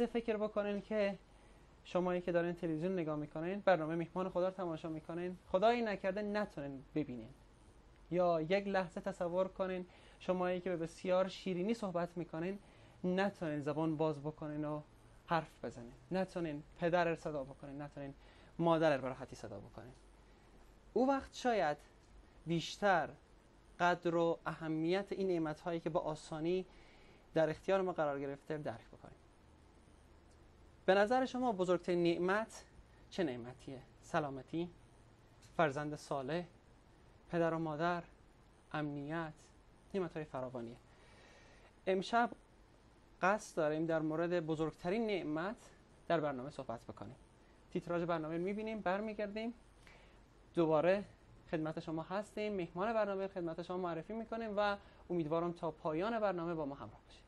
لحظه فکر بکنین که شمایی که دارین تلویزیون نگاه میکنین، برنامه میهمان خدا رو تماشا میکنین، خدایی نکرده نتونین ببینین. یا یک لحظه تصور کنین شمایی که به بسیار شیرینی صحبت میکنین نتونین زبان باز بکنین و حرف بزنین، نتونین پدر رو صدا بکنین، نتونین مادر رو به راحتی صدا بکنین. او وقت شاید بیشتر قدر و اهمیت این نعمت‌هایی که با آسانی در اختیار ما قرار گرفته درک بکنیم. به نظر شما بزرگترین نعمت چه نعمتیه؟ سلامتی، فرزند صالح، پدر و مادر، امنیت، نعمت‌های فراوانیه. امشب قصد داریم در مورد بزرگترین نعمت در برنامه صحبت بکنیم. تیتراژ برنامه می‌بینیم، برمیگردیم دوباره خدمت شما هستیم، مهمان برنامه خدمت شما معرفی می‌کنیم و امیدوارم تا پایان برنامه با ما همراه باشید.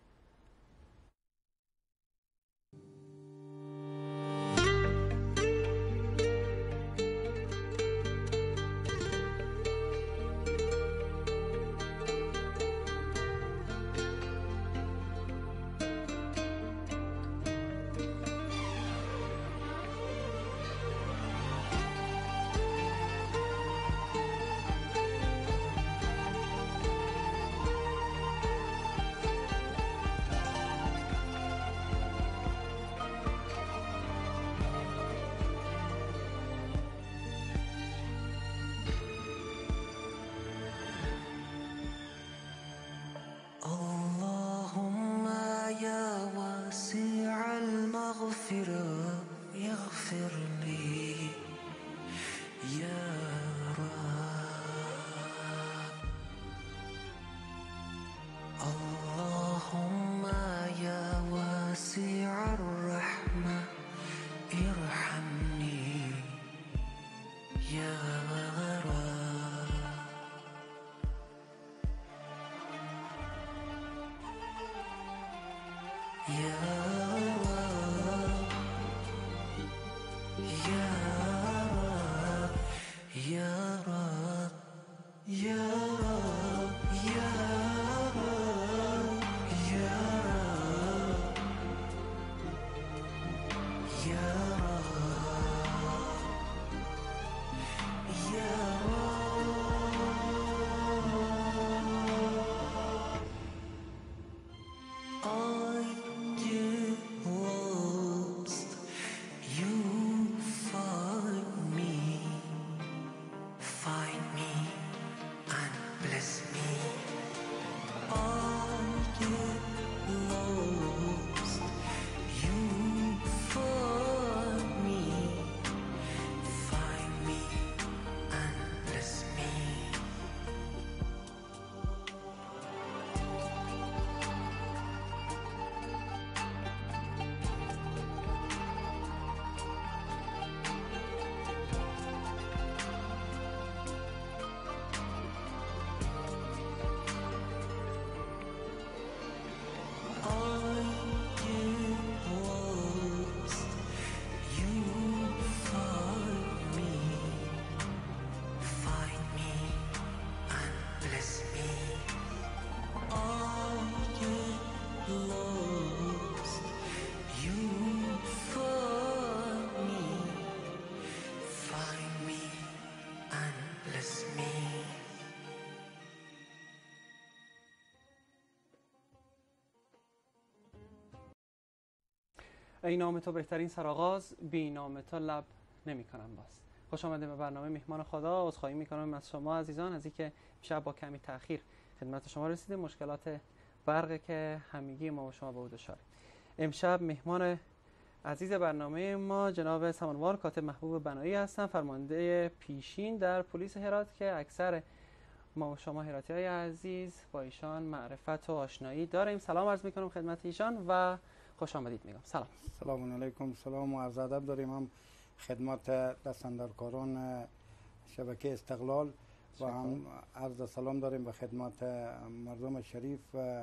ای نام تو بهترین سرآغاز، بی نام تو لب نمی‌کنم باز. خوش آمدید به برنامه مهمان خدا. عذرخواهی می‌کنم از شما عزیزان از اینکه شب با کمی تأخیر خدمت شما رسیدیم. مشکلات برقی که همگی ما و شما با او دچاریم. امشب مهمان عزیز برنامه ما جناب سمنوار کاتب محبوب بنایی هستن، فرمانده پیشین در پلیس هرات که اکثر ما و شما هراتی‌های عزیز با ایشان معرفت و آشنایی داریم. سلام عرض می‌کنم خدمت ایشان و خوش آمدید میگم. سلام علیکم. سلام و عرض ادب داریم هم خدمت دستاندرکاران شبکه استقلال و هم عرض سلام داریم به خدمت مردم شریف و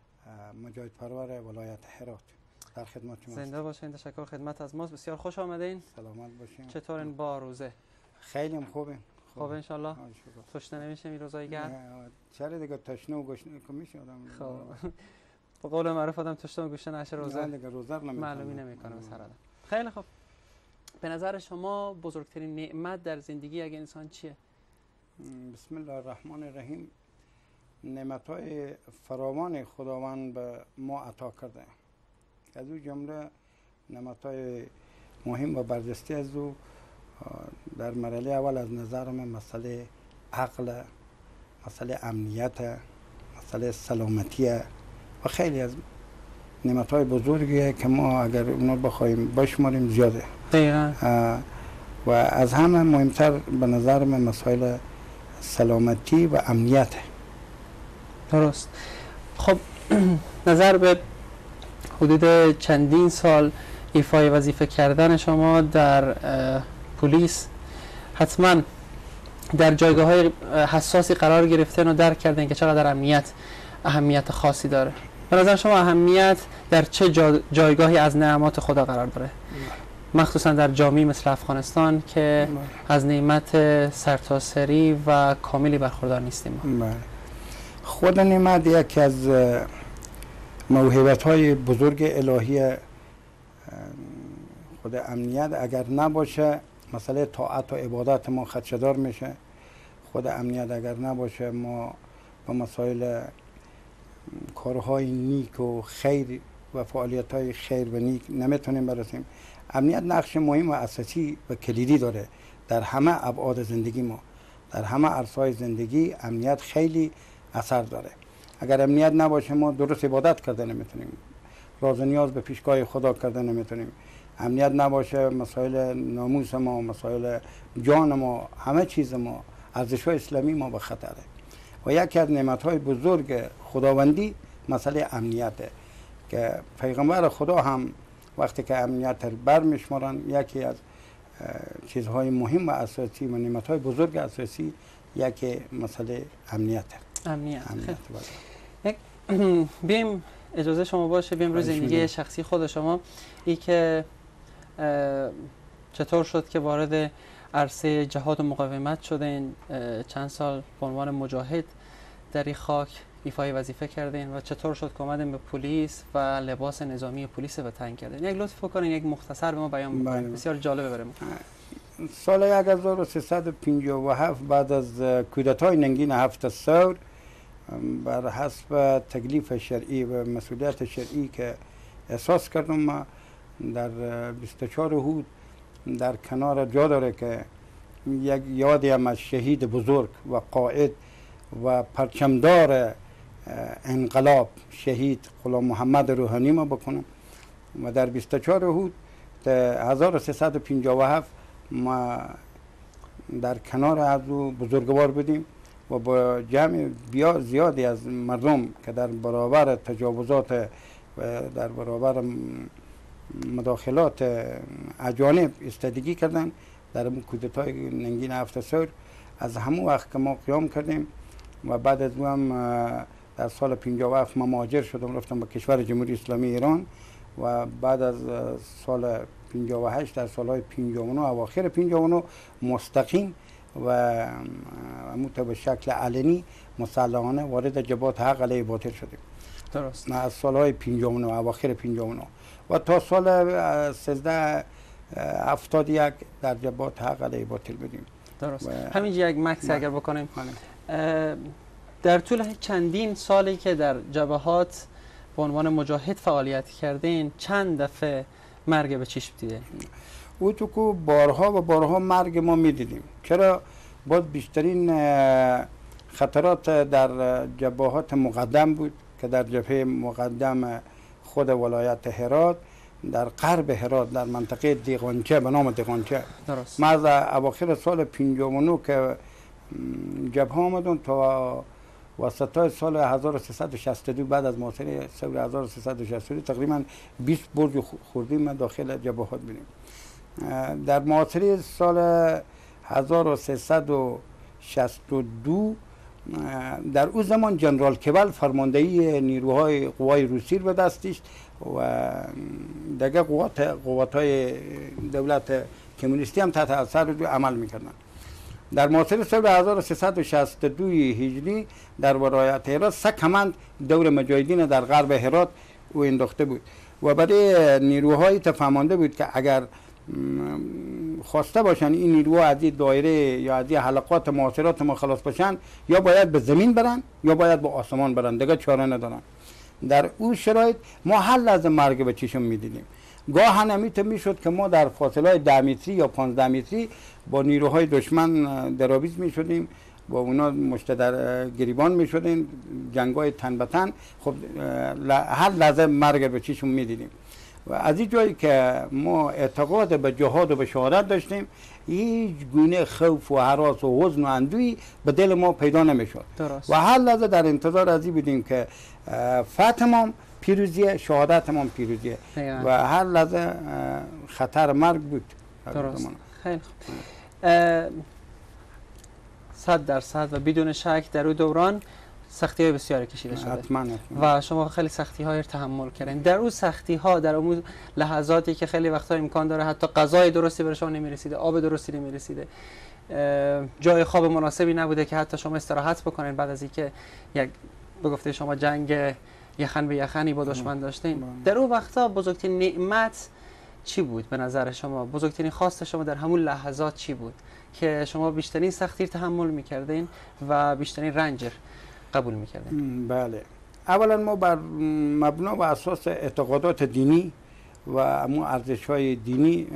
مجاهد پرور ولایت هرات. در خدمت شما. زنده باشین. تشکر. خدمت از ماست. بسیار خوش آمدین. سلامت باشین. چطورین با روزه؟ خیلی خوبه. خوب ان شاء الله. تشنه نمیشه این روزای گرم؟ چرا دیگه تشنه و گشنه میشه آدم. خب به قول معروف آدم تشتم گوشه نشه روزه معلومی نمیکنه مثلا. خیلی خوب. به نظر شما بزرگترین نعمت در زندگی یک انسان چیه؟ بسم الله الرحمن الرحیم. نعمت‌های فراوان خداوند به ما عطا کرده. از او جمله نعمت‌های مهم و برجسته از او در مرحله اول از نظر من مسئله عقل، مسئله امنیت، مسئله سلامتی و خیلی از نعمت‌های بزرگیه که ما اگر اونا بخوایم بشماریم زیاده. دقیقاً. و از همه مهمتر به نظر من مسائل سلامتی و امنیت. درست. خب نظر به حدود چندین سال ایفای وظیفه کردن شما در پلیس، حتما در جایگاه‌های حساسی قرار گرفتن و درک کردن که چقدر امنیت اهمیت خاصی داره. به نظر شما اهمیت در چه جایگاهی از نعمات خدا قرار داره؟ مخصوصا در جامعه مثل افغانستان که از نعمت سرتاسری و کاملی برخوردار نیستیم. خود نعمت یکی از موهبت‌های بزرگ الهی خود امنیت اگر نباشه مسئله طاعت و عبادت ما خدشه‌دار میشه. خود امنیت اگر نباشه ما با مسائل کارهای نیک و خیر و فعالیت‌های خیر و نیک نمیتونیم برسیم. امنیت نقش مهم و اساسی و کلیدی داره در همه ابعاد زندگی ما. در همه عرصه‌های زندگی امنیت خیلی اثر داره. اگر امنیت نباشه ما درست عبادت کرده نمیتونیم، راز و نیاز به پیشگاه خدا کرده نمیتونیم. امنیت نباشه مسائل ناموس ما، مسائل جان ما، همه چیز ما، ارزش‌های اسلامی ما به خطره. و یکی از نعمت‌های بزرگ خداوندی مسئله امنیته که پیغمبر خدا هم وقتی که امنیت برمیشمارن یکی از چیزهای مهم و اساسی و نعمت‌های بزرگ اساسی یکی مسئله امنیته. امنیت. بیم اجازه شما باشه بیم روی زندگی شخصی خود شما، ای که چطور شد که وارد عرصه جهاد و مقاومت شدین، چند سال به عنوان مجاهد در این خاک ایفای وظیفه کردین و چطور شد که اومدین به پلیس و لباس نظامی پلیس به تن کردین؟ یک لطف کنین یک مختصر به ما بیان بکنین. بسیار جالبه برام. سال 1357 بعد از کودتای ننگین 7 ثور بر حسب تکلیف شرعی و مسئولیت شرعی که احساس کردم ما در 24 هود در کنار جا داره که یک یادی هم از شهید بزرگ و قائد و پرچمدار انقلاب شهید غلام محمد روحانی ما بکنم. و در 24 هود 1357 ما در کنار از او بزرگوار بودیم و با جمع زیادی از مردم که در برابر تجاوزات و در برابر مداخلات اجانب استادگی کردن در اون کودتای ننگین 7 ثور. از همون وقت که ما قیام کردیم و بعد از اون هم در سال 57 ما مهاجر شدم رفتم به کشور جمهوری اسلامی ایران و بعد از سال 58 در سالهای 59 اواخر 59 مستقیم و به شکل علنی مسلحانه وارد جبهات حق علیه باطل شدیم. درست. از سالهای 59 اواخر 59 و تا سال 1371 در جبهات حق علیه باطل بودیم. درست. همینجا یک مکس اگر بکنیم در طول چندین سالی که در جبهات به عنوان مجاهد فعالیت کردین چند دفعه مرگ به چشم دیده؟ او تو که بارها و بارها مرگ ما میدیدیم. چرا؟ باز بیشترین خطرات در جبهات مقدم بود که در جبهه مقدم خود ولایت هرات در غرب هرات در منطقه دیغانچه به نام دیغانچه. درست. ما از اواخر سال 59 که جبهه آمدن تا وسطای سال 1362 بعد از محاصره سال 1362 تقریبا 20 برج خوردی ما داخل جبهات بودیم. در محاصره سال 1362 در اون زمان جنرال کبل فرماندهی نیروهای قوای روسی رو به دست داشت و دیگه قوات‌های دولت کمونیستی هم تحت اثر رو عمل میکردن در محاصره سال 1362 هجری در ولایت هرات 3 کمند دور مجاهدین در غرب هرات او انداخته بود و برای نیروهای تفهمانده بود که اگر خواسته باشن این نیروها از این دایره یا از این حلقات محاصرات ما خلاص باشن، یا باید به زمین برن یا باید به آسمان برن، دیگه چاره ندارن. در اون شرایط ما هر لحظه مرگ به چشم میدیدیم. گاه نمیت میشد که ما در فاصله 10 متری یا 15 متری با نیروهای دشمن درآویز میشدیم، با اونا مشت در گریبان میشدیم، جنگای تن به تن. خب هر لحظه مرگ به چشم میدیدیم. و از این جایی که ما اعتقاد به جهاد و به شهادت داشتیم، هیچ گونه خوف و هراس و حزن و اندوهی به دل ما پیدا نمیشد و هر لحظه در انتظار از این بودیم که فتح پیروزیه، شهادت ما پیروزیه و هر لحظه خطر مرگ بود. درست. خیلی خوب. 100% و بدون شک در اون دوران سختی های بسیاری کشیده شده. حتما. و شما خیلی سختی های تحمل کردین. در اون سختی ها، در اون لحظاتی که خیلی وقتا امکان داره حتی غذای درستی برای شما نمیرسیده، آب درستی نمیرسیده، جای خواب مناسبی نبوده که حتی شما استراحت بکنین بعد از اینکه یک به گفته شما جنگ یخن به یخنی با دشمن داشتین، در اون وقتا بزرگترین نعمت چی بود به نظر شما؟ بزرگترین خواست شما در همون لحظات چی بود که شما بیشترین سختی تحمل میکردین و بیشترین رنج قبول میکردین؟ بله، اولا ما بر مبنا و اساس اعتقادات دینی و امون ارزش‌های دینی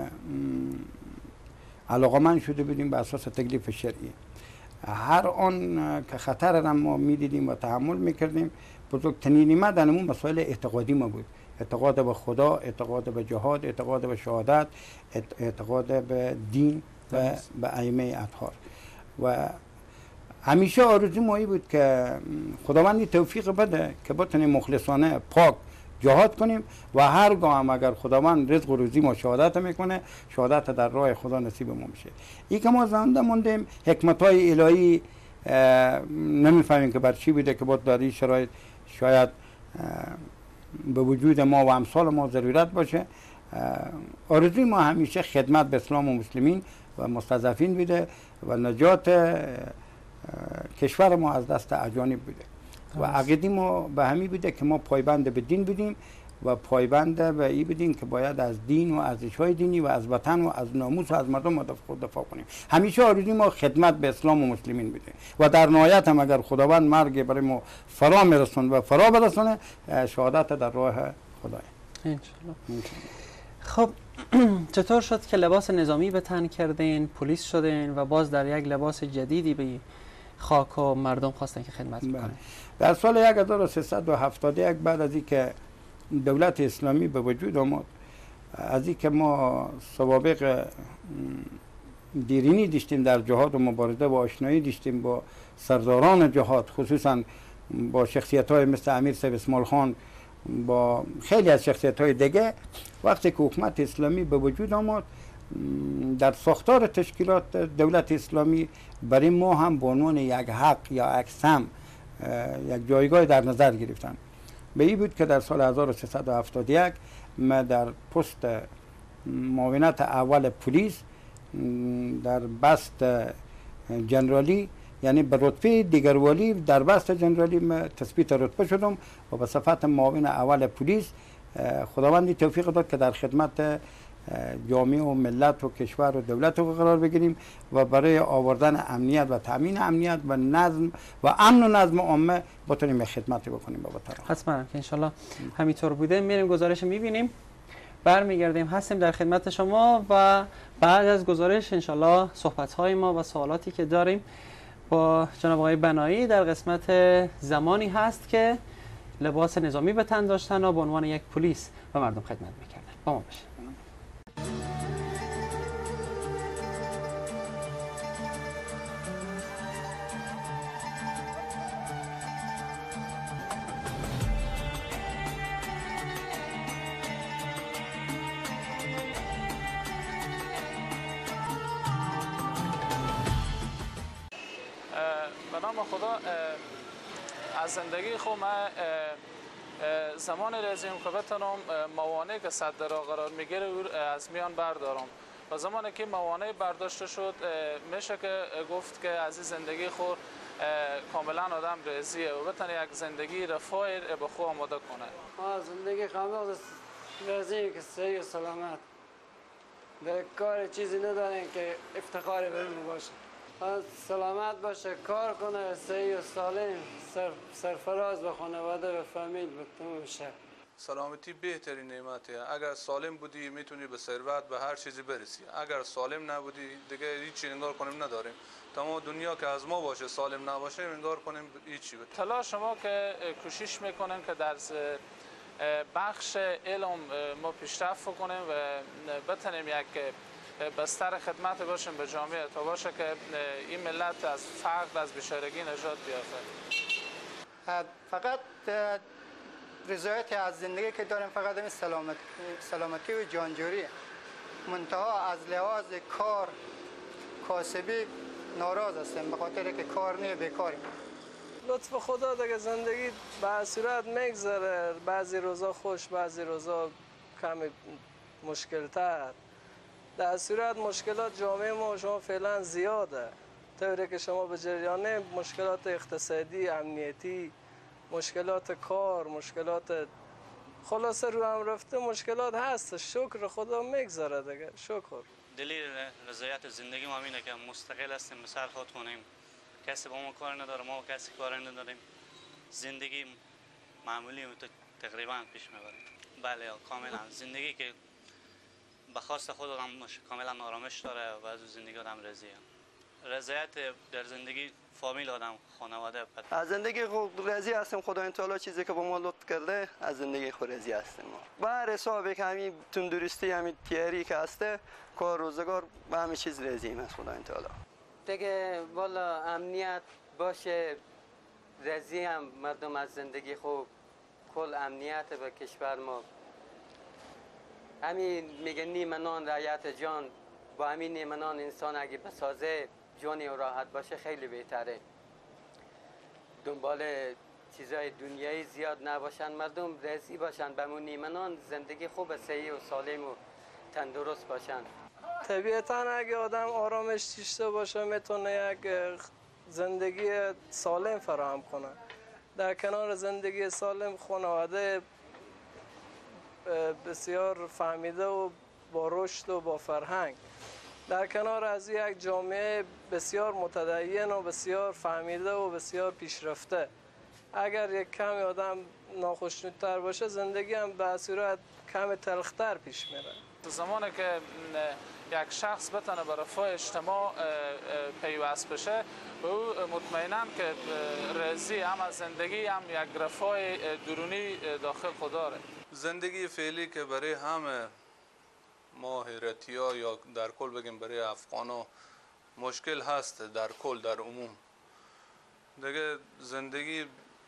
علاقمند شده بودیم به اساس تکلیف شرعی. هر آن که خطر را ما میدیدیم و تحمل میکردیم. بزرگترین نعمت در امون مسائل اعتقادی ما بود. اعتقاد به خدا، اعتقاد به جهاد، اعتقاد به شهادت، اعتقاد به دین و به ائمه اطهار. و همیشه آرزو ما بود که خداوند توفیق بده که بتونیم مخلصانه پاک جهاد کنیم و هرگاه هم اگر خداوند رزق و روزی ما شهادت میکنه، شهادت در راه خدا نصیب ما میشه. این که ما زنده موندیم، حکمت‌های الهی نمیفهمیم که بر چی بوده که بود در این شرایط شاید به وجود ما و امثال ما ضرورت باشه. آرزوی ما همیشه خدمت به اسلام و مسلمین و مستضعفین بوده و نجات کشور ما از دست اجانب بوده و عقیده ما به همین بوده که ما پایبند به دین بودیم و پایبند به این بودیم که باید از دین و ارزش‌های دینی و از وطن و از ناموس و از مردم دفاع کنیم. همیشه آرزوی ما خدمت به اسلام و مسلمین بوده و در نهایت هم اگر خداوند مرگ برای ما فرا میرسونه و فرا برسونه، شهادت در راه خدای انشالله. خب چطور شد که لباس نظامی به تن کردین، پلیس شدین و باز در یک لباس جدیدی به خاک و مردم خواستن که خدمت بکنن؟ در سال 1371 بعد از اینکه دولت اسلامی به وجود آمد، از اینکه ما سوابق دیرینی داشتیم در جهاد و مبارزه و آشنایی داشتیم با سرداران جهاد، خصوصا با شخصیت‌های مثل امیر صاحب اسماعیل خان، با خیلی از شخصیت‌های دیگه، وقتی که حکومت اسلامی به وجود آمد در ساختار تشکیلات دولت اسلامی برای ما هم به عنوان یک حق یا یک سهم یک جایگاه در نظر گرفتن. به این بود که در سال 1371 ما در پست معاونت اول پلیس در بست جنرالی، یعنی به رتبه دیگروالی در بست جنرالی من تثبیت رتبه شدم و به صفت معاون اول پلیس خداوند توفیق داد که در خدمت جامعه و ملت و کشور و دولت رو قرار بگیریم و برای آوردن امنیت و تامین امنیت و نظم و امن و نظم عامه بتونیم خدمت بکنیم با وطن. حتما که انشالله همینطور بوده. میریم گزارش میبینیم، برمیگردیم، هستیم در خدمت شما و بعد از گزارش انشالله صحبت‌های ما و سوالاتی که داریم با جناب آقای بنایی در قسمت زمانی هست که لباس نظامی به تن داشتن و به عنوان یک پلیس به مردم خدمت میکردن. با ما باشید. به نام خدا، از زندگی خود من زمان لازم که بتونم موانع که صد را قرار میگیره از میان بردارم و زمانی که موانع برداشته شد میشه که گفت که از این زندگی خود کاملا آدم راضیه و بتونه یک زندگی رفاه به خود آماده کنه. زندگی کامل راضی که صحیح و سلامت در کار چیزی نداریم که افتخاری برمون باشه. سلامت باشه، کار کنه، صحیح و سالم، سرفراز به خانواده و فامیل به تمام شهر. سلامتی بهترین نعمته. اگر سالم بودی میتونی به ثروت به هر چیزی برسی. اگر سالم نبودی دیگه هیچ انگار کنیم نداریم. تمام دنیا که از ما باشه سالم نباشه انگار کنیم هیچی. تلاش ما که کوشش میکنیم که در بخش علم ما پیشرفت کنیم و بتونیم یک بستر خدمت باشیم به جامعه تا باشه که این ملت از فقر از بیچارگی نجات بیافته. فقط رضایت از زندگی که داریم فقط این سلامتی و جانجوری. منتها از لحاظ کار کاسبی ناراض هستیم به خاطر که کار نیه بیکاریم. لطف خدا دیگه زندگی به صورت میگذره، بعضی روزا خوش بعضی روزا کمی مشکل تر. در صورت مشکلات جامعه ما شما فعلا زیاده، طوری که شما به جریان مشکلات اقتصادی، امنیتی، مشکلات کار، مشکلات خلاصه رو هم رفته مشکلات هست. شکر خدا میگذره دیگه، شکر. دلیل رضایت زندگی ما اینه که مستقل هستیم، بسر خود کنیم، کسی با ما کار نداره، ما کسی کار نداریم، زندگی معمولی تقریبا پیش میبریم. بله کاملا زندگی که به خواست خود آدم کاملا آرامش داره و از زندگی آدم راضیه. رضایت در زندگی فامیل آدم، خانواده. از زندگی خود راضی هستیم. خدا تعالی چیزی که با ما لطف کرده از زندگی خود راضی هستیم. بر حسابی که همین تندرستی، همین تیاری که هسته، کار روزگار به همین چیز راضییم از خدا تعالی. دیگه والا امنیت باشه، راضی هم مردم از زندگی خوب، کل امنیت به کشور ما. همین میگه نیمنان رعیت جان، با همین نیمنان انسان اگه بسازه جانی و راحت باشه خیلی بهتره. دنبال چیزای دنیایی زیاد نباشن، مردم راضی باشن، به همون نیمنان زندگی خوب صحیح و سالم و تندرست باشن. طبیعتا اگه آدم آرامش داشته باشه میتونه یک زندگی سالم فراهم کنه. در کنار زندگی سالم خانواده بسیار فهمیده و با رشد و با فرهنگ، در کنار از یک جامعه بسیار متدین و بسیار فهمیده و بسیار پیشرفته. اگر یک کمی آدم ناخوشنودتر باشه زندگی هم به صورت کمی تلختر پیش میره. زمانی که یک شخص بتونه به رفاه اجتماع پیوست بشه او مطمئنم که راضی هم از زندگی هم یک رفاه درونی داخل خود داره. زندگی فعلی که برای همه ما هیرتی‌ها یا در کل بگیم برای افغانا مشکل هست، در کل در عموم دیگه زندگی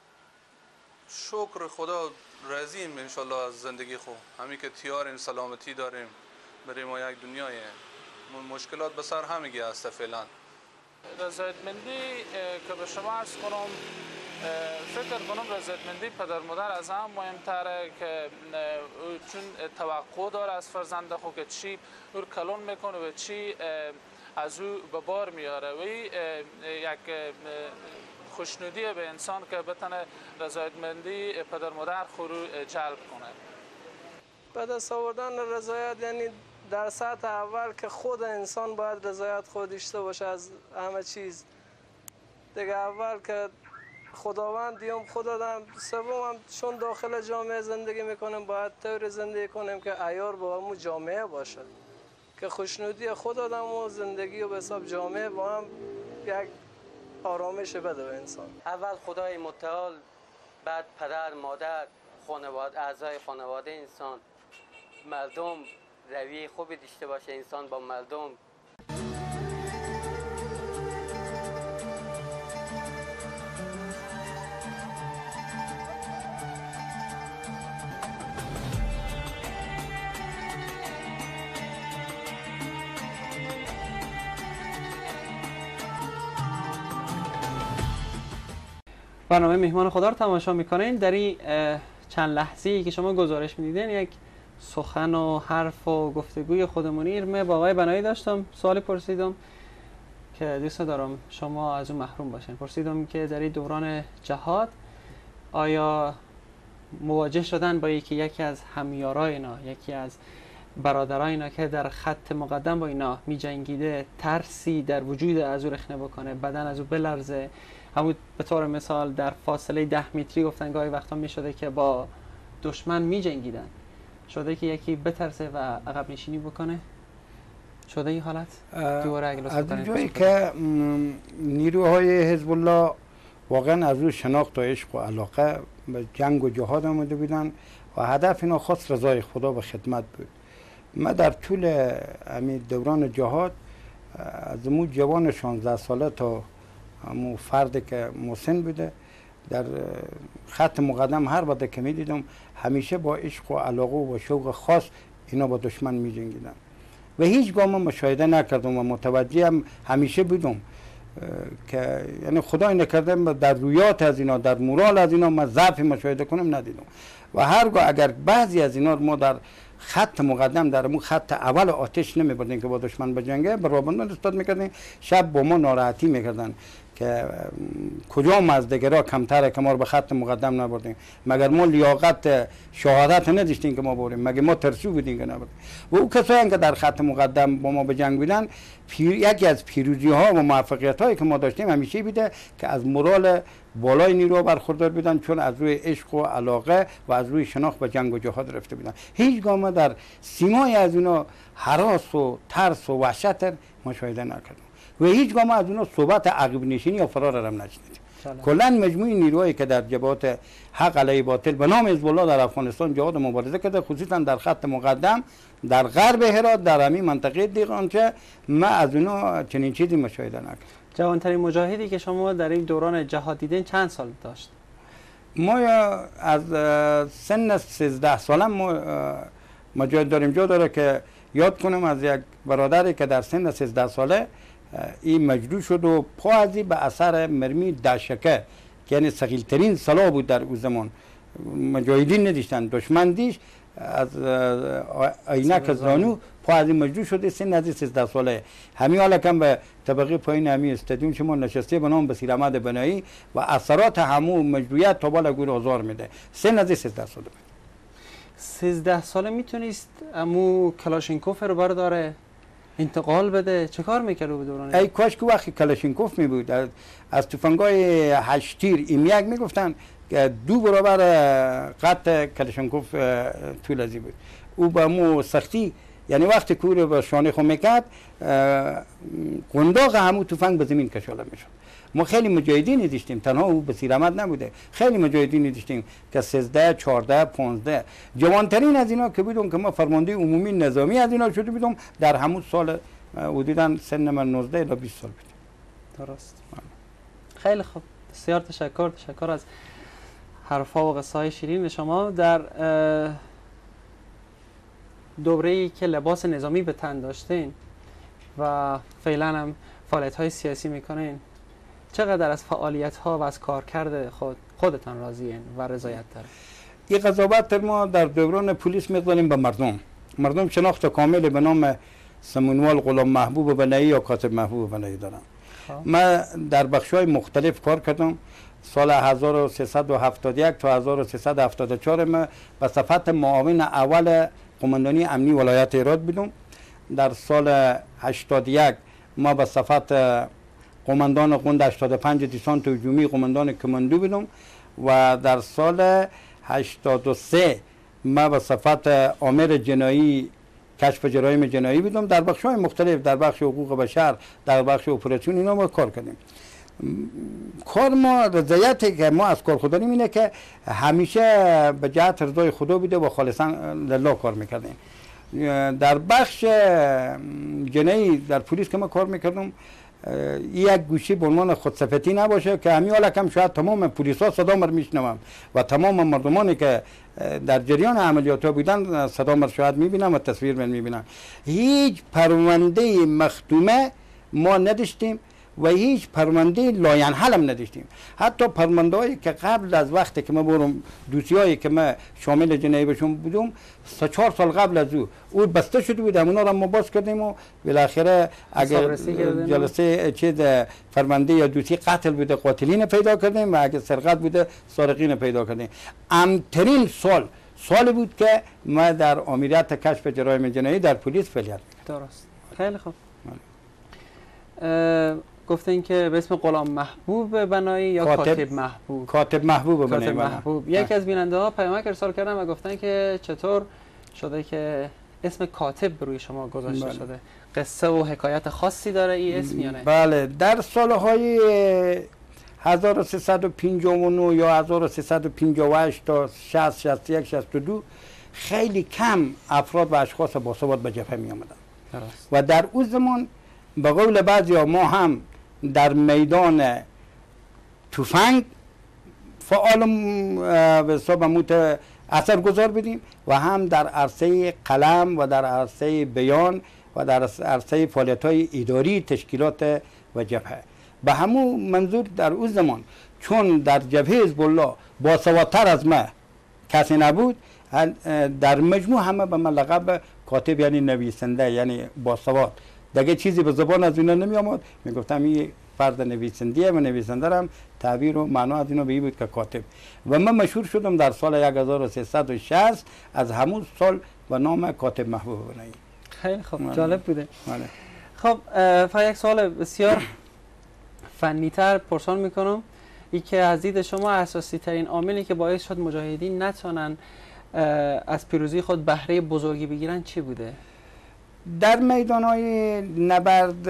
شکر خدا راضیم انشالله از زندگی خود. همین که تیار این سلامتی داریم برای ما یک دنیای مشکلات به سر همگی هست فعلا. رضایتمندی که به شما عرض کنم، فکر کنم رضایتمندی پدر مادر از هم مهمتره که چون توقع داره از فرزند خود که چی او کلون میکنه و چی از او به بار میاره و یک خوشنودی به انسان که بتونه رضایتمندی پدر مادر خود رو جلب کنه. به دست آوردن رضایت یعنی در سطح اول که خود انسان باید رضایت خود داشته باشه از همه چیز. دیگه اول که خداوند، دیوم خود آدم، سوم هم چون داخل جامعه زندگی میکنیم باید طور زندگی کنیم که عیار با همون جامعه باشه، که خوشنودی خود آدم و زندگی و به حساب جامعه با هم یک آرامش بده به انسان. اول خدای متعال، بعد پدر، مادر، خانواده، اعضای خانواده انسان، مردم، روی خوبی داشته باشه انسان با مردم. برنامه میهمان خدا رو تماشا میکنین. در این چند لحظه‌ای که شما گزارش میدیدین یک سخن و حرف و گفتگوی خودمونی من با آقای بنایی داشتم. سوالی پرسیدم که دوست دارم شما از اون محروم باشین. پرسیدم که در این دوران جهاد آیا مواجه شدن با یکی از همیارای اینا، یکی از برادرای اینا که در خط مقدم با اینا می جنگیده، ترسی در وجود از او رخنه بکنه، بدن از او بلرزه؟ همون به طور مثال در فاصله 10 متری گفتن گاهی وقتا می شده که با دشمن می جنگیدن، شده که یکی بترسه و عقب نشینی بکنه؟ شده این حالت؟ از جایی که نیروهای حزب الله واقعا از روی شناخت و عشق و علاقه به جنگ و جهاد آمده بودن و هدف اینا خاص رضای خدا به خدمت بود. ما در طول دوران جهاد از مو جوان 16 ساله تا مو فردی که مسن بوده در خط مقدم هر وقت که می دیدم همیشه با عشق و علاقه و شوق خاص اینا با دشمن می جنگیدن و هیچ گاه مشاهده نکردم و متوجه هم همیشه بودم که یعنی خدای نکرده در رویات از اینا، در مورال از اینا ما ضعف مشاهده کنم ندیدم و هرگاه اگر بعضی از اینا ما در خط مقدم در مو خط اول آتش نمی بردیم که با دشمن بجنگه، به رابندان استاد میکردیم، شب با ما ناراحتی میکردن که کجا از دیگرها کمتره که ما رو به خط مقدم نبردیم، مگر ما لیاقت شهادت نداشتیم که ما بریم، مگر ما ترسو بودیم که نبردیم. و او کسایی که در خط مقدم با ما به جنگ بودن، یکی از پیروزی ها و موفقیت هایی که ما داشتیم همیشه بوده که از مورال بالای نیرو برخوردار بودن، چون از روی عشق و علاقه و از روی شناخت به جنگ و جهاد رفته بودن. هیچگاه ما در سیمای از اینا هراس و ترس و وحشت مشاهده نکردیم و هیچگاه ما از اونا صحبت عقب نشینی یا فرار هم نشنیدیم. کلا مجموعی نیروهایی که در جبهات حق علیه باطل به نام حزب الله در افغانستان جهاد مبارزه کرده، خصوصا در خط مقدم در غرب هرات، در همین منطقه دیغانچه، ما از اونا چنین چیزی مشاهده نکردیم. جوانترین مجاهدی که شما در این دوران جهاد دیدین چند سال داشت؟ ما از سن 13 سالم مجاهد داریم. جا داره که یاد کنم از یک برادری که در سن 13 ساله این مجروح شد و پازی به اثر مرمی دشکه که یعنی ثقیل‌ترین سلاح بود در اون زمان، مجاهدین نداشتن، دشمن دیش، از عینک زانو پازی مجروح شده سن از 13 ساله. همین حالا کم به طبقه پایین همین استادیوم شما نشسته به نام بصیر احمد بنایی و اثرات همون مجروحیت تا بالا گور آزار میده. سن از 13 ساله. 13 ساله میتونست امو کلاشینکوف رو برداره انتقال بده؟ چه کار میکرد به دوران؟ ای کاش که وقتی کلاشینکوف می بود از تفنگای 8 تیر ایمیک میگفتن که 2 برابر قد کلاشینکوف طول ازی بود. او با مو سختی، یعنی وقتی کور به شانه خو میکرد قنداق همو تفنگ به زمین کشاله میشد. ما خیلی مجاهدینی داشتیم، تنها او بصیر احمد نبوده، خیلی مجاهدینی داشتیم که 13 14 15 جوانترین از اینا که بودم که ما فرمانده عمومی نظامی از اینا شده بودم در همون سال حدوداً سن من 19 الی 20 سال بود. درست. خیلی خوب، بسیار تشکر از حرفا و قصه های شیرین شما. در دوره‌ای که لباس نظامی به تن داشتین و فعلا هم فعالیت های سیاسی میکنین، چقدر از فعالیت ها و از کارکرد خودتان راضیین و رضایت داره؟ این قضاوت ما در دوران پلیس می‌کنیم به مردم شناخت کامل به نام سمونوال غلام محبوب بنایی یا کاتب محبوب بنایی دارم. من در بخش‌های مختلف کار کردم. سال 1371 تا 1374 ما به صفت معاون اول قماندانی امنی ولایت هرات بودم. در سال 81 ما به صفت قماندان قند 85 دیسانت هجومی قماندان کماندو بودم و در سال 83 ما به صفت آمر جنایی کشف جرایم جنایی بودم. در بخش‌های مختلف، در بخش حقوق بشر، در بخش اپراسیون اینا ما کار کردیم. کار ما رضایتی که ما از کار خود داریم اینه که همیشه به جهت رضای خدا بوده و خالصا لله کار میکردیم. در بخش جنایی در پلیس که ما کار میکردم یک گوشی به عنوان خودسفتی نباشه که همین حالا کم شاید تمام پلیسا صدا مر میشنوم و تمام مردمانی که در جریان عملیات ها بودن صدا مر شاید میبینم و تصویر من میبینم. هیچ پرونده مختومه ما نداشتیم و هیچ پرونده لاینحل هم نداشتیم. حتی پرونده هایی که قبل از وقتی که ما برم دوسیه هایی که ما شامل جنایبشون بودم 3-4 سال قبل از او بسته شده بود، همونا را ما باز کردیم و بالاخره اگر جلسه چیز پرونده یا دوسیه قتل بوده قاتلین پیدا کردیم و اگر سرقت بوده سارقین پیدا کردیم. امترین سال بود که ما در آمریت کشف جرایم جنایی در پلیس فعالیت کردیم. درست. خیلی خوب. گفتین که به اسم غلام محبوب بنایی یا کاتب محبوب؟ کاتب محبوب بنایی. یکی از بیننده ها پیامک ارسال کردن و گفتن که چطور شده که اسم کاتب روی شما گذاشته شده؟ قصه و حکایت خاصی داره این اسم یا نه؟ بله، در سالهای 1359 یا 1358 تا 60 61 62 خیلی کم افراد و اشخاص باسواد به جبهه می آمدن و در اون زمان به قول بعضی ما هم در میدان تفنگ فعال به حساب موت اثر گذار بدیم و هم در عرصه قلم و در عرصه بیان و در عرصه فعالیت‌های اداری تشکیلات و جبهه. به همون منظور در اون زمان چون در جبهه حزب الله باسوادتر از ما کسی نبود، در مجموع همه به من لقب کاتب یعنی نویسنده یعنی باسواد، دیگه چیزی به زبان از اینا نمی آمد، میگفتم این فرد نویسنده و نویسنده هم تعبیر و معنا از اینا به این بود که کاتب. و من مشهور شدم در سال 1360 از همون سال به نام کاتب محبوب بنایی. خیلی خوب، جالب بوده. بله. خب فقط یک سوال بسیار فنی‌تر پرسان میکنم، این که از دید شما اساسی ترین عاملی که باعث شد مجاهدین نتونن از پیروزی خود بهره بزرگی بگیرن چی بوده؟ در میدان‌های نبرد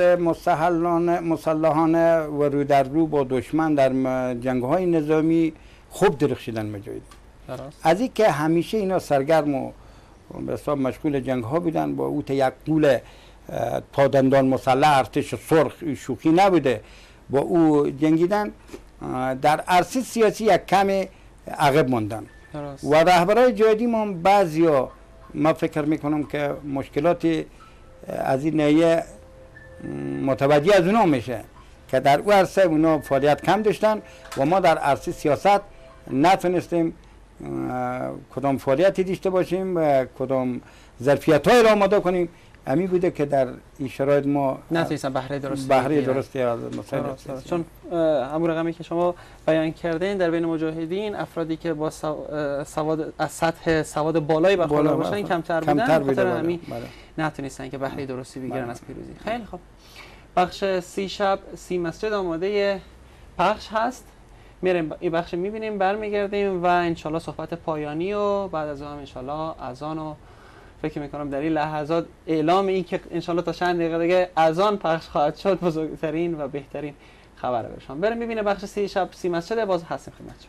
مسلحانه و رو در رو با دشمن در جنگ‌های نظامی خوب درخشیدن مجاهدین. از این که همیشه اینا سرگرم و به حساب مشغول جنگ‌ها بودن، با اوت یک قول پادندان مسلح ارتش سرخ شوخی نبوده، با او جنگیدن. در عرصه سیاسی یک کم عقب ماندن و رهبرای جهادی ما بعضیا ما فکر میکنم که مشکلات از این نایه متوجه از اونا میشه که در او عرصه اونا فعالیت کم داشتن و ما در عرصه سیاست نتونستیم کدام فعالیتی داشته باشیم و کدام ظرفیت‌های را آماده کنیم. همین بوده که در این شرایط ما نتونستن بهره درستی از مسائل چون همون رقمی که شما بیان کردین در بین مجاهدین افرادی که با سواد از سطح سواد بالایی برخوردار باشن کمتر بودن، خاطر همین نتونستن که بهره درستی بگیرن از پیروزی. خیلی خوب، بخش 30 شب 30 مسجد آماده پخش هست، میریم این بخش میبینیم، برمیگردیم و انشالله صحبت پایانی و بعد از اون انشالله اذان و فکر میکنم در این لحظات اعلام این که انشالله تا چند دقیقه دیگه اذان پخش خواهد شد بزرگترین و بهترین خبر برشان. بریم ببینیم بخش 30 شب 30 مسجد، باز هستیم خدمتتون.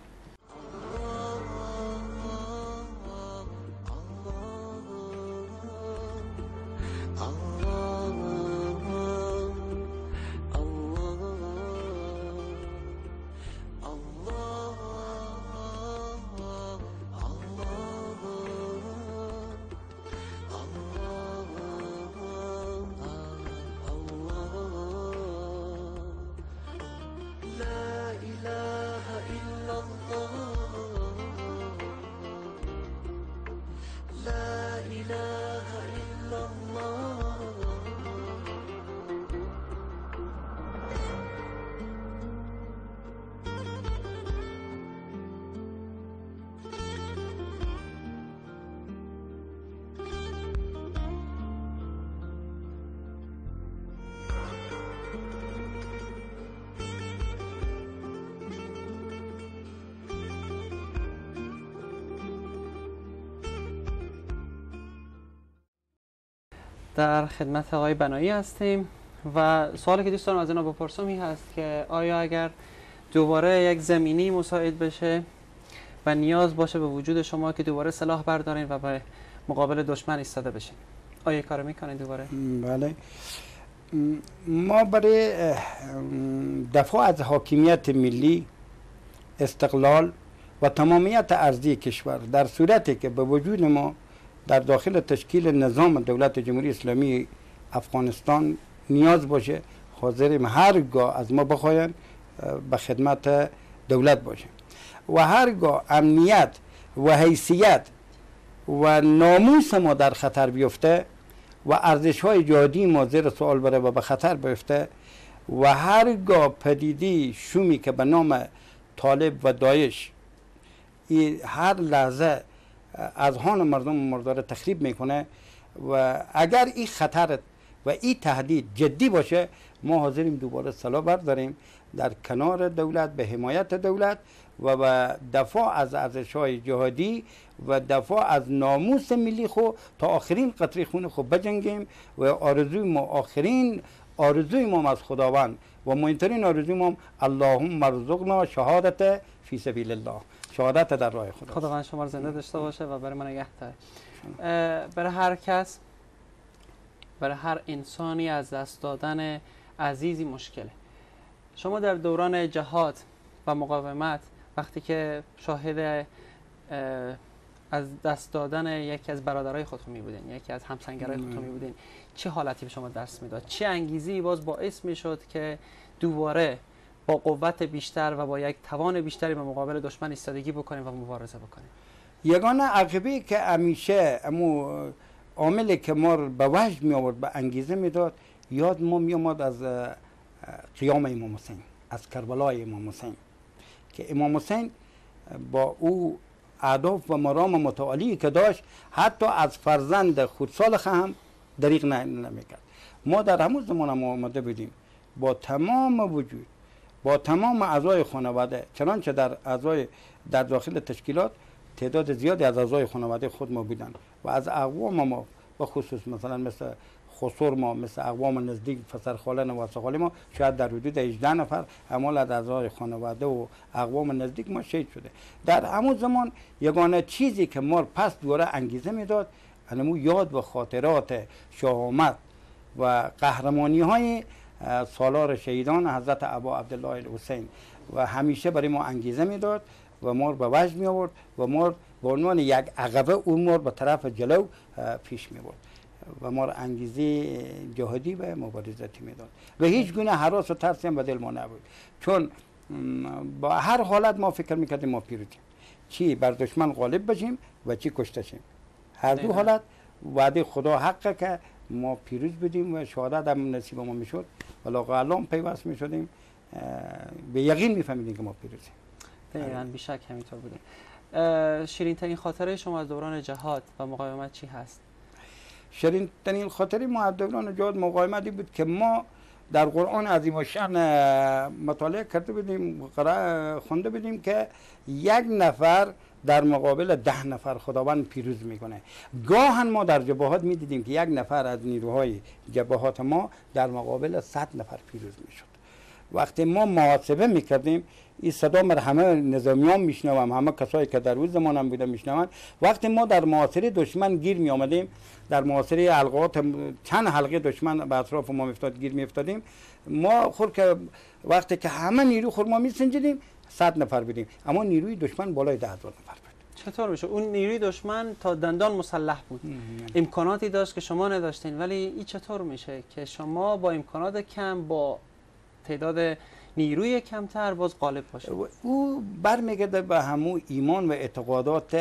در خدمت آقای بنایی هستیم و سوالی که دوست دارم از اینا بپرسم این هست که آیا اگر دوباره یک زمینی مساعد بشه و نیاز باشه به وجود شما که دوباره سلاح بردارین و به مقابل دشمن ایستاده بشین، آیا کار میکنین دوباره؟ بله، ما برای دفاع از حاکمیت ملی، استقلال و تمامیت ارضی کشور در صورتی که به وجود ما در داخل تشکیل نظام دولت جمهوری اسلامی افغانستان نیاز باشه، حاضریم هرگاه از ما بخواین به خدمت دولت باشیم و هرگاه امنیت و حیثیت و ناموس ما در خطر بیفته و ارزش های جهادی ما زیر سوال بره و به خطر بیفته و هرگاه پدیده شومی که به نام طالب و داعش هر لحظه اذهان مردم داره تخریب میکنه و اگر این خطر و این تهدید جدی باشه ما حاضریم دوباره سلاح برداریم در کنار دولت به حمایت دولت و به دفاع از ارزش‌های جهادی و دفاع از ناموس ملی خو تا آخرین قطره خون خو بجنگیم و آخرین آرزوی ما از خداوند و مهمترین آرزوی ما اللهم ارزقنا شهادت فی سبیل الله، شهادت در راه خدا. خداوند شما رو زنده داشته باشه و برای من نگه داره. برای هر کس، برای هر انسانی از دست دادن عزیزی مشکله. شما در دوران جهاد و مقاومت وقتی که شاهد از دست دادن یکی از برادرای خودتون می بودین، یکی از همسنگرای خودتون می بودین، چه حالتی به شما دست میداد؟ چه انگیزی باز باعث میشد که دوباره با قوت بیشتر و با یک توان بیشتری به مقابل دشمن ایستادگی بکنیم و مبارزه بکنیم؟ یگانه عقبه که همیشه عاملی که ما رو به وجد می آورد، به انگیزه میداد، یاد ما می آمد از قیام امام حسین، از کربلای امام حسین که امام حسین با او اهداف و مرام متعالی که داشت حتی از فرزند خودسال هم دریغ نمیکرد. ما در همون زمان هم آمده بودیم با تمام وجود، با تمام اعضای خانواده، چنانچه در داخل تشکیلات تعداد زیادی از اعضای خانواده خود ما بودن و از اقوام ما به خصوص مثلا مثل خسر ما، مثل اقوام نزدیک پسرخاله و خاله ما شاید در حدود 18 نفر اعمال از اعضای خانواده و اقوام نزدیک ما شهید شده. در همون زمان یگانه چیزی که ما پس دوره انگیزه میداد همون یاد و خاطرات شهامت و قهرمانی های سالار شهیدان حضرت ابا عبدالله الحسین و همیشه برای ما انگیزه میداد و ما به وجد می آورد و ما به عنوان یک عقبه امور به طرف جلو پیش می برد و ما انگیزه جهادی و مبارزاتی میداد و هیچ گونه هراس و ترسی هم به دل ما نبود، چون با هر حالت ما فکر میکردیم ما پیروزیم، چی بر دشمن غالب بشیم و چی کشته شیم. هر دو حالت وعده خدا حقه که ما پیروز بودیم و شهادت هم نصیب ما میشد و لااقل پیوست میشدیم، به یقین میفهمیدیم که ما پیروزیم. دقیقاً بیشک همینطور بوده. شیرین ترین خاطره شما از دوران جهاد و مقاومت چی هست؟ شیرین ترین خاطره ما از دوران جهاد مقاومتی بود که ما در قرآن عظیم الشأن مطالعه کرده بودیم، خونده بودیم که یک نفر در مقابل 10 نفر خداوند پیروز میکنه. گاهن ما در جبهات میدیدیم که یک نفر از نیروهای جبهات ما در مقابل 100 نفر پیروز میشد. وقتی ما محاسبه میکردیم، این صدا من همه نظامیان میشنوم، همه کسایی که در اون زمان هم بودن میشنوند، وقتی ما در محاصره دشمن گیر می آمدیم، در محاصره حلقات چند حلقه دشمن به اطراف ما میافتاد گیر میافتادیم، ما خود که وقتی که همه نیرو خود ما میسنجیدیم 100 نفر بودیم، اما نیروی دشمن بالای 10,000 نفر بود. چطور میشه؟ اون نیروی دشمن تا دندان مسلح بود، امکاناتی داشت که شما نداشتین، ولی این چطور میشه که شما با امکانات کم، با تعداد نیروی کمتر باز غالب باشه؟ او برمیگرده به همون ایمان و اعتقادات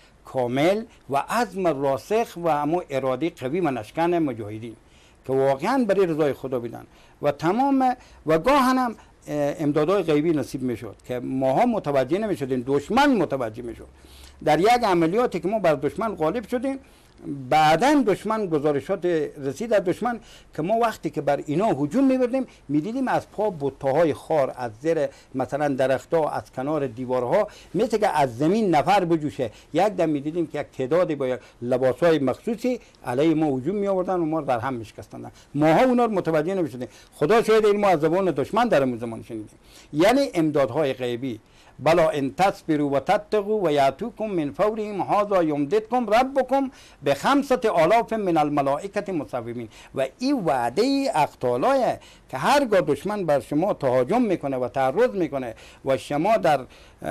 کامل و عزم راسخ و همون اراده قوی و نشکن مجاهدین که واقعا برای رضای خدا بودن و تمام و گاهن هم امدادهای غیبی نصیب میشد که ماها متوجه نمیشدیم، دشمن متوجه میشد. در یک عملیاتی که ما بر دشمن غالب شدیم، بعدن دشمن گزارشات رسید از دشمن که ما وقتی که بر اینا هجوم می‌بردیم می‌دیدیم از پا بت‌های خار، از زیر مثلا درخت‌ها، از کنار دیوارها، مثل که از زمین نفر بجوشه. یک دم می‌دیدیم که یک تعدادی با یک لباس‌های مخصوصی علیه ما هجوم می‌آوردن و ما در هم می‌شکستند. ماها اونا رو متوجه نمی‌شدیم. خدا شاید این ما از زبان دشمن در اون زمان شنیدیم. یعنی امدادهای غیبی. بلا ان تصبروا و تتقوا و یاتوکم من فورهم هذا یمددکم ربکم ب5,000 من الملائکه مسومین. و این وعده اقتالای که هرگاه دشمن بر شما تهاجم میکنه و تعرض میکنه و شما در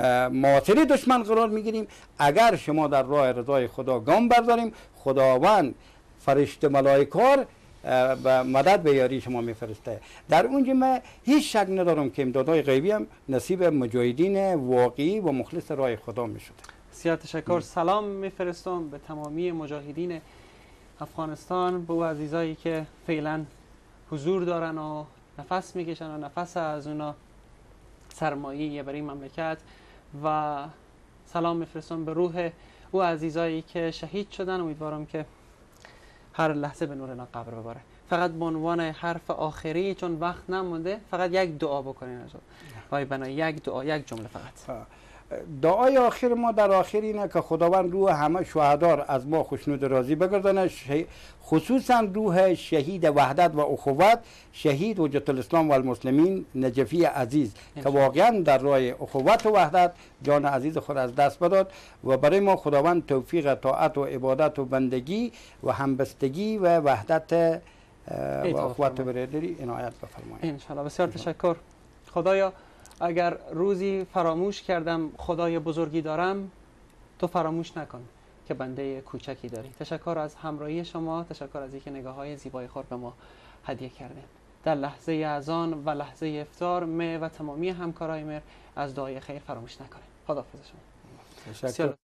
محاصره دشمن قرار میگیریم، اگر شما در راه رضای خدا گام برداریم، خداوند فرشته ملائکه به مدد به یاری شما میفرسته. در اونجا من هیچ شک ندارم که امدادهای غیبی هم نصیب مجاهدین واقعی و مخلص راه خدا میشده. بسیار تشکر. سلام میفرستم به تمامی مجاهدین افغانستان، به او عزیزایی که فعلا حضور دارن و نفس میکشن و نفس از اونا سرمایه برای مملکت، و سلام میفرستم به روح او عزیزایی که شهید شدن. امیدوارم که هر لحظه به نور اینا قبر بباره. فقط به عنوان حرف آخری چون وقت نمونده فقط یک دعا بکنین از وای بنا، یک دعا، یک جمله فقط. دعای آخر ما در آخر اینه که خداوند روح همه شهدا از ما خوشنود راضی بگردانه، خصوصا روح شهید وحدت و اخوت، شهید حجت الاسلام و المسلمین نجفی عزیز که واقعا در راه اخوت و وحدت جان عزیز خود از دست بداد، و برای ما خداوند توفیق طاعت و عبادت و بندگی و همبستگی و وحدت و اخوت و برادری عنایت بفرمایید ان شاء الله. بسیار تشکر. خدایا اگر روزی فراموش کردم خدای بزرگی دارم، تو فراموش نکن که بنده کوچکی داری. تشکر از همراهی شما، تشکر از اینکه نگاه‌های زیبای خود به ما هدیه کردین. در لحظه اذان و لحظه افطار و تمامی همکارای مر از دعای خیر فراموش نکنید. خداحافظ شما. تشکر.